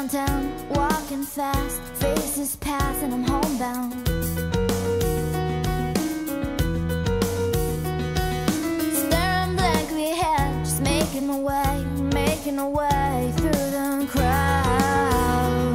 downtown, walking fast, faces pass and I'm homebound. Staring blankly ahead, just making my way through the crowd.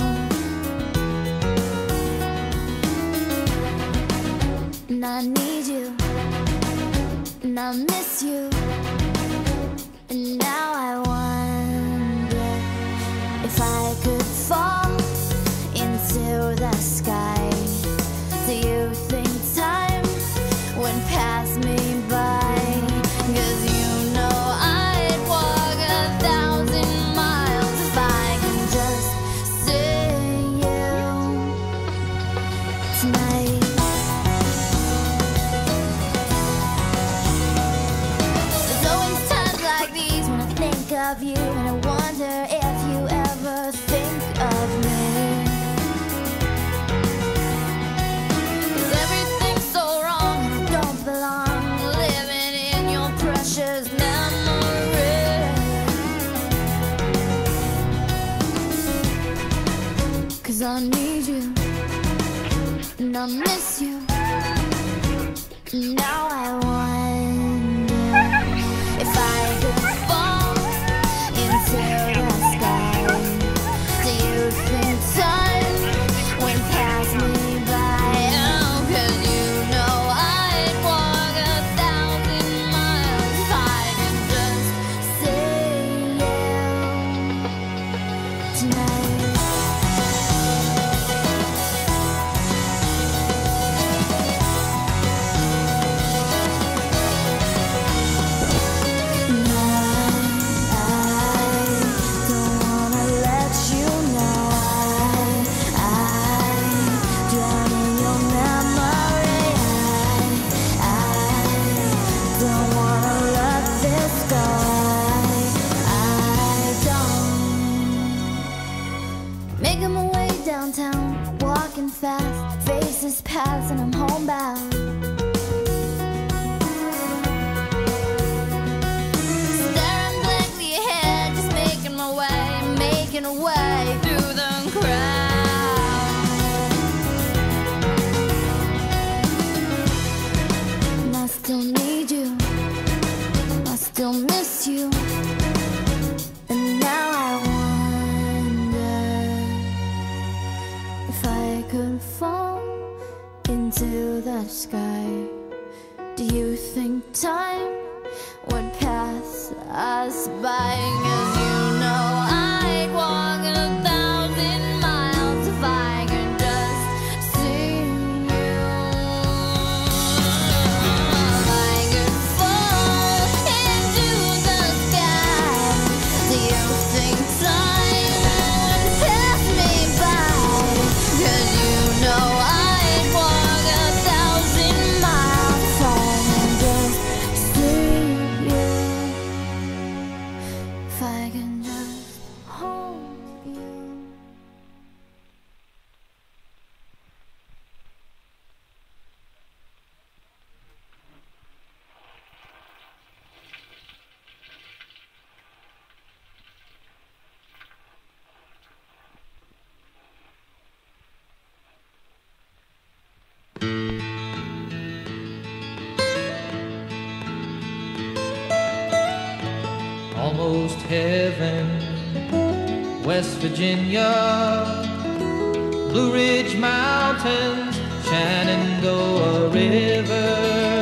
And I need you, and I miss you, and now I wonder if I could fall into the sky. Do you think time would pass me by? 'Cause you know I'd walk 1,000 miles if I can just see you tonight. There's always times like these when I think of you, and I wonder if you ever think of me. 'Cause everything's so wrong and I don't belong, living in your precious memory. 'Cause I need you, and I miss you, and now I wonder if I could fall into the sky. Do you think time would pass me by? Oh, 'cause you know I'd walk 1,000 miles if I could just see you tonight. Making my way downtown, walking fast, faces pass and I'm homebound. Staring blankly ahead, just making my way through the crowd. And I still need you, I still miss you, and now I wonder if I could fall into the sky. Do you think time would pass us by? 'Cause you know I'd walk 1,000 miles if I could just see you. If I could fall into the sky, do you think time would pass me by? 'Cause you know I'd walk 1,000 miles if I could just see you. If I can just hold you. Almost heaven, West Virginia, Blue Ridge Mountains, Shenandoah River.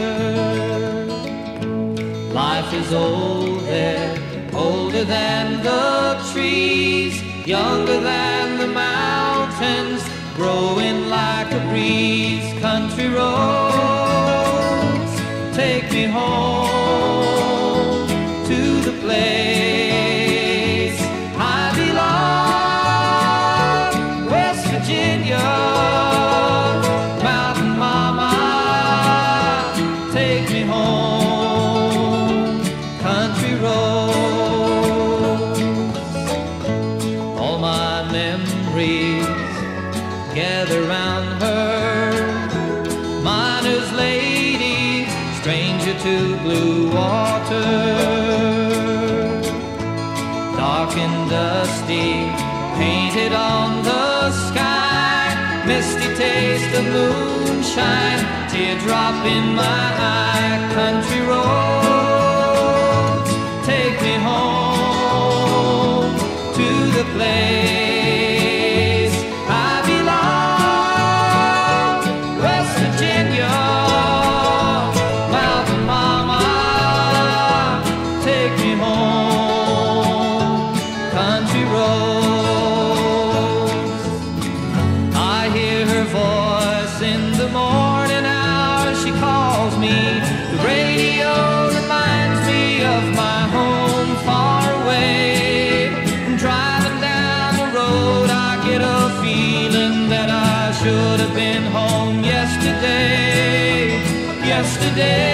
Life is old there, older than the trees, younger than the mountains, growing like a breeze. Country roads, take me home to the place I belong. West Virginia, Mountain Mama, take me home. Country roads, all my memories gather round her. Miner's lady, stranger to blue water, dark and dusty, pain painted on the sky, misty taste of moonshine, teardrop in my eye. Country roads, take me home to the place I belong. West Virginia, mountain mama, take me home. Country roads, I hear her voice in the morning hours. She calls me. The radio reminds me of my home far away. And driving down the road, I get a feeling that I should have been home yesterday. Yesterday.